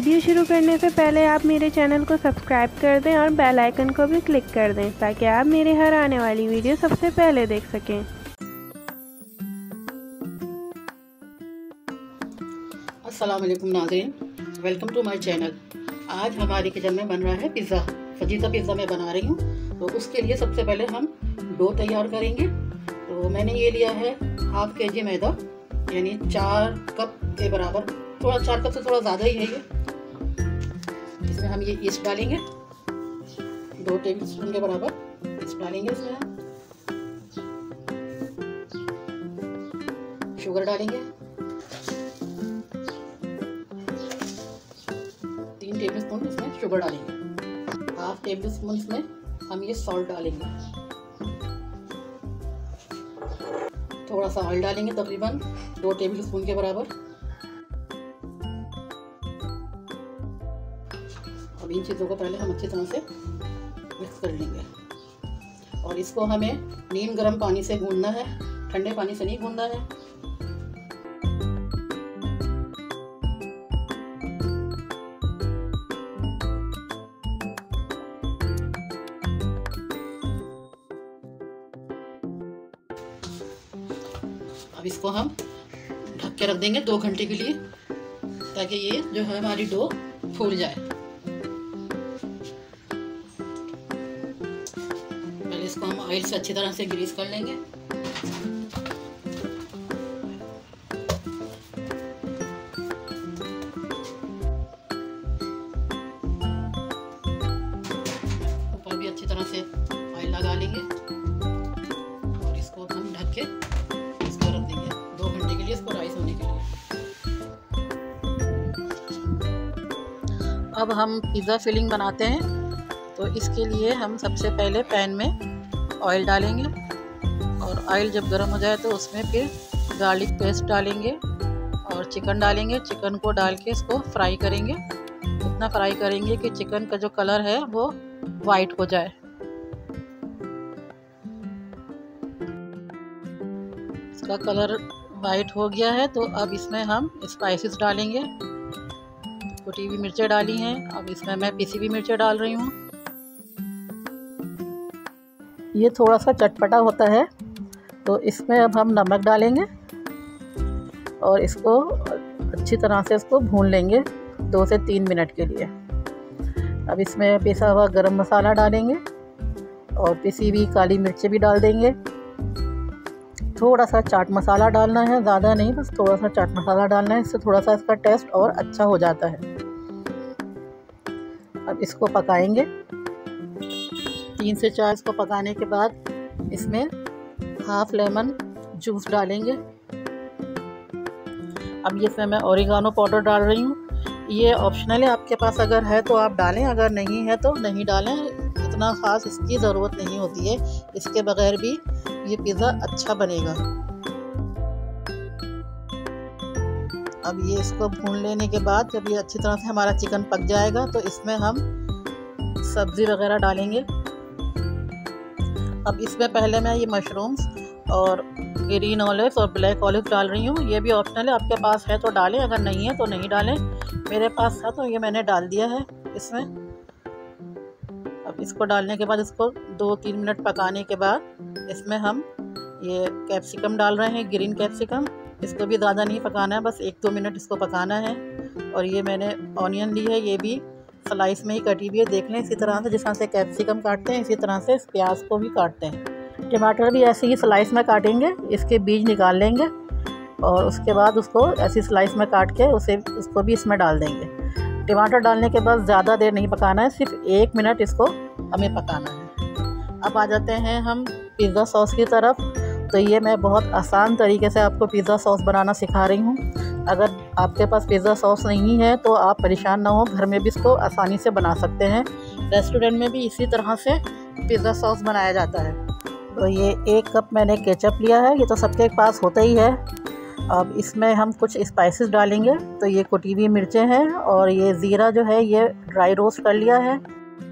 Video शुरू करने से पहले आप मेरे चैनल को सब्सक्राइब कर दें और बेल आइकन को भी क्लिक कर दें ताकि आप मेरे हर आने वाली वीडियो सबसे पहले देख सकें। अस्सलाम वालेकुम नाज़रीन, वेलकम टू माय चैनल। आज हमारे किचन में बन रहा है पिज़्ज़ा। फजीता पिज़्ज़ा मैं बना रही हूँ। तो उसके लिए सबसे पहले हम डो तैयार करेंगे। तो मैंने ये लिया है हाफ kg मैदा, यानी 4 कप के बराबर, थोड़ा 4 कप से थोड़ा ज़्यादा ही है ये। इसमें हम ये ईस्ट डालेंगे, 2 टेबल स्पून के बराबर ईस्ट डालेंगे। इसमें हम शुगर डालेंगे, 3 टेबल स्पून इसमें शुगर डालेंगे। हाफ टेबल स्पून इसमें हम ये सॉल्ट डालेंगे। थोड़ा सा ऑयल डालेंगे, तकरीबन 2 टेबल स्पून के बराबर। अब इन चीज़ों को पहले हम अच्छी तरह से मिक्स कर लेंगे और इसको हमें नीम गर्म पानी से गूंदना है, ठंडे पानी से नहीं गूंदना है। अब इसको हम ढक के रख देंगे 2 घंटे के लिए, ताकि ये जो है हमारी डो फूल जाए। पहले इसको हम ऑयल से अच्छी तरह से ग्रीस कर लेंगे। ऊपर भी अच्छी तरह से ऑयल लगा लेंगे और इसको हम ढक के रख देंगे 2 घंटे के लिए, इसको राइस होने के लिए। अब हम पिज़्ज़ा फिलिंग बनाते हैं। तो इसके लिए हम सबसे पहले पैन में ऑयल डालेंगे और ऑयल जब गर्म हो जाए तो उसमें फिर गार्लिक पेस्ट डालेंगे और चिकन डालेंगे। चिकन को डाल के इसको फ्राई करेंगे, इतना फ्राई करेंगे कि चिकन का जो कलर है वो वाइट हो जाए। इसका कलर वाइट हो गया है तो अब इसमें हम स्पाइसेस डालेंगे। कुटी हुई मिर्चें डाली हैं, अब इसमें मैं पिसी हुई मिर्चें डाल रही हूँ। ये थोड़ा सा चटपटा होता है तो इसमें अब हम नमक डालेंगे और इसको अच्छी तरह से इसको भून लेंगे 2 से 3 मिनट के लिए। अब इसमें पिसा हुआ गरम मसाला डालेंगे और पिसी हुई काली मिर्चें भी डाल देंगे। थोड़ा सा चाट मसाला डालना है, ज़्यादा नहीं, बस थोड़ा सा चाट मसाला डालना है, इससे थोड़ा सा इसका टेस्ट और अच्छा हो जाता है। अब इसको पकाएंगे 3 से 4। इसको पकाने के बाद इसमें हाफ लेमन जूस डालेंगे। अब ये इसमें मैं ओरिगानो पाउडर डाल रही हूँ। ये ऑप्शनल है, आपके पास अगर है तो आप डालें, अगर नहीं है तो नहीं डालें। इतना ख़ास इसकी ज़रूरत नहीं होती है, इसके बगैर भी ये पिज़्ज़ा अच्छा बनेगा। अब ये इसको भून लेने के बाद जब ये अच्छी तरह से हमारा चिकन पक जाएगा तो इसमें हम सब्ज़ी वगैरह डालेंगे। अब इसमें पहले मैं ये मशरूम्स और ग्रीन ऑलिव्स और ब्लैक ऑलिव डाल रही हूँ। ये भी ऑप्शनल है, आपके पास है तो डालें, अगर नहीं है तो नहीं डालें। मेरे पास था तो ये मैंने डाल दिया है इसमें। अब इसको डालने के बाद इसको 2-3 मिनट पकाने के बाद इसमें हम ये कैप्सिकम डाल रहे हैं, ग्रीन कैप्सिकम। इसको भी ज़्यादा नहीं पकाना है, बस 1-2 मिनट इसको पकाना है। और ये मैंने ऑनियन ली है, ये भी स्लाइस में ही कटी हुई है। देख लें, इसी तरह से जिस तरह से कैप्सिकम काटते हैं इसी तरह से इस प्याज को भी काटते हैं। टमाटर भी ऐसे ही स्लाइस में काटेंगे, इसके बीज निकाल लेंगे और उसके बाद उसको ऐसी स्लाइस में काट के उसको भी इसमें डाल देंगे। टमाटर डालने के बाद ज़्यादा देर नहीं पकाना है, सिर्फ 1 मिनट इसको हमें पकाना है। अब आ जाते हैं हम पिज़्ज़ा सॉस की तरफ। तो ये मैं बहुत आसान तरीके से आपको पिज़्ज़ा सॉस बनाना सिखा रही हूँ। अगर आपके पास पिज़्ज़ा सॉस नहीं है तो आप परेशान ना हो, घर में भी इसको आसानी से बना सकते हैं। रेस्टोरेंट में भी इसी तरह से पिज़्ज़ा सॉस बनाया जाता है। तो ये 1 कप मैंने केचप लिया है, ये तो सबके पास होता ही है। अब इसमें हम कुछ स्पाइसेस डालेंगे। तो ये कुटी हुई मिर्चें हैं और ये ज़ीरा जो है ये ड्राई रोस्ट कर लिया है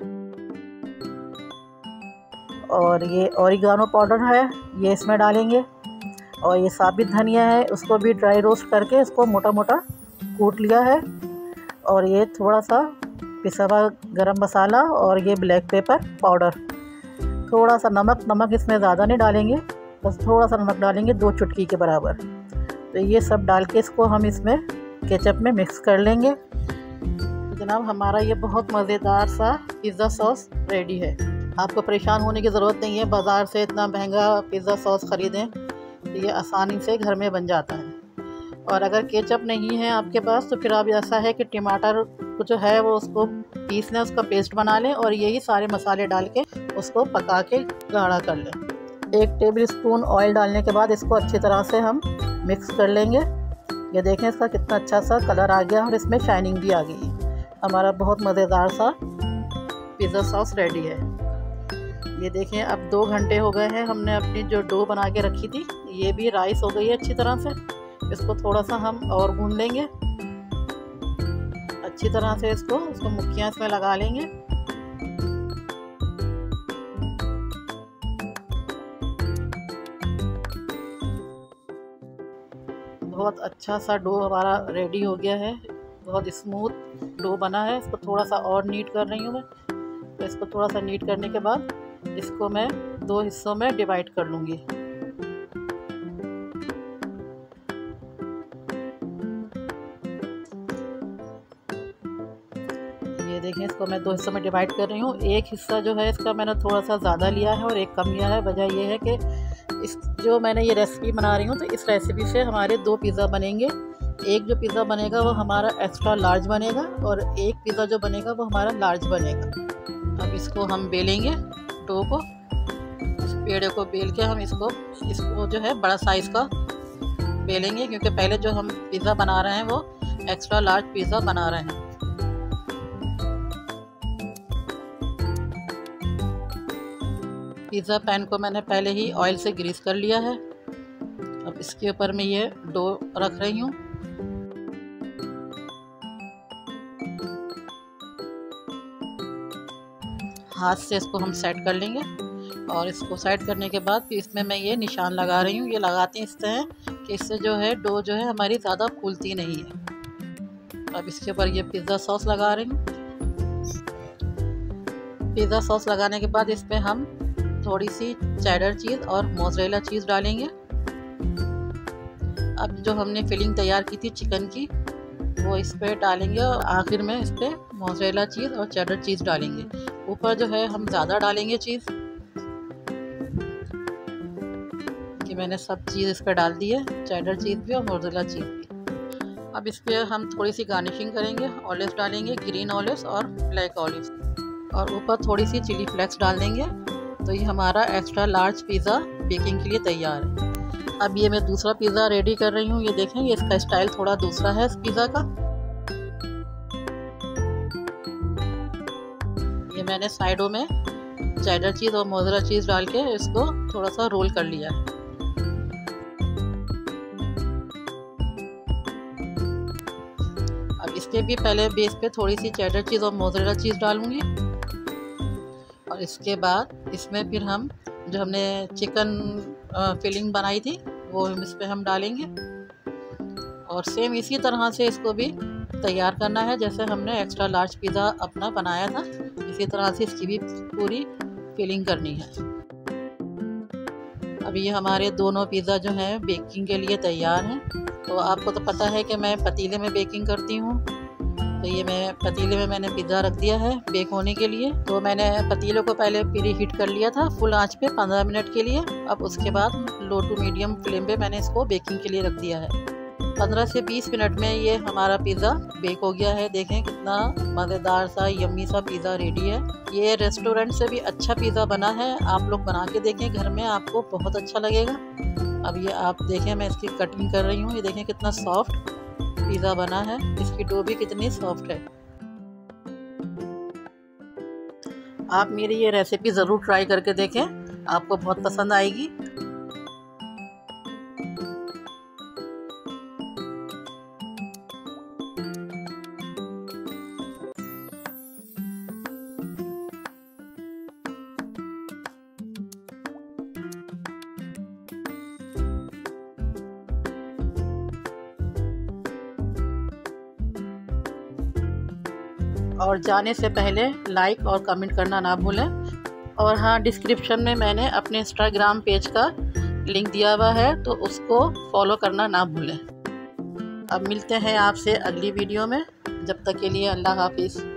और ये ओरिगानो पाउडर है ये इसमें डालेंगे और ये साबित धनिया है उसको भी ड्राई रोस्ट करके इसको मोटा मोटा कूट लिया है और ये थोड़ा सा पिसा हुआ गरम मसाला और ये ब्लैक पेपर पाउडर, थोड़ा सा नमक इसमें ज़्यादा नहीं डालेंगे, बस थोड़ा सा नमक डालेंगे 2 चुटकी के बराबर। तो ये सब डाल के इसको हम इसमें केचप में मिक्स कर लेंगे। तो जनाब हमारा ये बहुत मज़ेदार सा पिज़्ज़ा सॉस रेडी है। आपको परेशान होने की ज़रूरत नहीं है, बाज़ार से इतना महंगा पिज़्ज़ा सॉस ख़रीदें, तो ये आसानी से घर में बन जाता है। और अगर केचप नहीं है आपके पास तो फिर आप ऐसा है कि टमाटर को जो है वो उसको पीस लें, उसका पेस्ट बना लें और यही सारे मसाले डाल के उसको पका के गाढ़ा कर लें। 1 टेबल स्पून ऑयल डालने के बाद इसको अच्छी तरह से हम मिक्स कर लेंगे। ये देखें इसका कितना अच्छा सा कलर आ गया और इसमें शाइनिंग भी आ गई है। हमारा बहुत मज़ेदार सा पिज़्ज़ा सॉस रेडी है। ये देखें अब 2 घंटे हो गए हैं, हमने अपनी जो डो बना के रखी थी ये भी राइस हो गई है अच्छी तरह से। इसको थोड़ा सा हम और भून लेंगे अच्छी तरह से, इसको मुक्कियाँ इसमें लगा लेंगे। बहुत अच्छा सा डो हमारा रेडी हो गया है, बहुत स्मूथ डो बना है। इसको थोड़ा सा और नीट कर रही हूँ मैं। तो इसको थोड़ा सा नीट करने के बाद इसको मैं 2 हिस्सों में डिवाइड कर लूँगी। ये देखें इसको मैं 2 हिस्सों में डिवाइड कर रही हूँ। एक हिस्सा जो है इसका मैंने थोड़ा सा ज़्यादा लिया है और एक कम लिया है। वजह यह है कि इस जो मैंने ये रेसिपी बना रही हूँ तो इस रेसिपी से हमारे 2 पिज़्ज़ा बनेंगे। एक जो पिज़्ज़ा बनेगा वो हमारा एक्स्ट्रा लार्ज बनेगा और एक पिज़्ज़ा जो बनेगा वो हमारा लार्ज बनेगा। अब इसको हम बेलेंगे, डो को, इस पेड़े को बेल के हम इसको जो है बड़ा साइज़ का बेलेंगे, क्योंकि पहले जो हम पिज़्ज़ा बना रहे हैं वो एक्स्ट्रा लार्ज पिज़्ज़ा बना रहे हैं। पिज़्ज़ा पैन को मैंने पहले ही ऑयल से ग्रीस कर लिया है। अब इसके ऊपर मैं ये डो रख रही हूँ। हाथ से इसको हम सेट कर लेंगे और इसको सेट करने के बाद फिर इसमें मैं ये निशान लगा रही हूँ। ये लगाते हैं इससे है कि इससे जो है डो जो है हमारी ज़्यादा फूलती नहीं है। अब इसके ऊपर ये पिज़्ज़ा सॉस लगा रही हूँ। पिज़्ज़ा सॉस लगाने के बाद इसमें हम थोड़ी सी चेडर चीज़ और मोज़रेला चीज़ डालेंगे। अब जो हमने फिलिंग तैयार की थी चिकन की वो इस पर डालेंगे और आखिर में इस पर मोज़रेला चीज़ और चेडर चीज़ डालेंगे। ऊपर जो है हम ज़्यादा डालेंगे चीज़, कि मैंने सब चीज़ इस पर डाल दी है, चेडर चीज़ भी और मोज़रेला चीज़ भी। अब इस पर हम थोड़ी सी गार्निशिंग करेंगे, ऑलिव्स डालेंगे, ग्रीन ऑलिव्स और ब्लैक ऑलिव्स, और ऊपर थोड़ी सी चिली फ्लेक्स डाल देंगे। तो ये हमारा एक्स्ट्रा लार्ज पिज़्ज़ा बेकिंग के लिए तैयार है। अब ये मैं दूसरा पिज़्ज़ा रेडी कर रही हूँ। ये देखें ये इसका स्टाइल थोड़ा दूसरा है इस पिज़्ज़ा का। ये मैंने साइडों में चेडर चीज़ और मोज़रेला चीज़ डाल के इसको थोड़ा सा रोल कर लिया है। अब इसके भी पहले बेस पे थोड़ी सी चेडर चीज़ और मोज़रेला चीज़ डालूंगी और इसके बाद इसमें फिर हम जो हमने चिकन फिलिंग बनाई थी वो इस पर हम डालेंगे और सेम इसी तरह से इसको भी तैयार करना है जैसे हमने एक्स्ट्रा लार्ज पिज़्ज़ा अपना बनाया था। इसी तरह से इसकी भी पूरी फिलिंग करनी है। अब ये हमारे दोनों पिज़्ज़ा जो हैं बेकिंग के लिए तैयार हैं। तो आपको तो पता है कि मैं पतीले में बेकिंग करती हूँ, तो ये मैं पतीले में मैंने पिज़्ज़ा रख दिया है बेक होने के लिए। तो मैंने पतीले को पहले प्री हीट कर लिया था फुल आंच पे 15 मिनट के लिए। अब उसके बाद लो टू मीडियम फ्लेम पे मैंने इसको बेकिंग के लिए रख दिया है। 15 से 20 मिनट में ये हमारा पिज़्ज़ा बेक हो गया है। देखें कितना मज़ेदार सा यम्मी सा पिज़्ज़ा रेडी है। ये रेस्टोरेंट से भी अच्छा पिज़्ज़ा बना है। आप लोग बना के देखें घर में, आपको बहुत अच्छा लगेगा। अब ये आप देखें मैं इसकी कटिंग कर रही हूँ। ये देखें कितना सॉफ्ट पिज़्ज़ा बना है, इसकी डो भी कितनी सॉफ्ट है। आप मेरी ये रेसिपी ज़रूर ट्राई करके देखें, आपको बहुत पसंद आएगी। और जाने से पहले लाइक और कमेंट करना ना भूलें। और हाँ, डिस्क्रिप्शन में मैंने अपने इंस्टाग्राम पेज का लिंक दिया हुआ है, तो उसको फॉलो करना ना भूलें। अब मिलते हैं आपसे अगली वीडियो में, जब तक के लिए अल्लाह हाफिज़।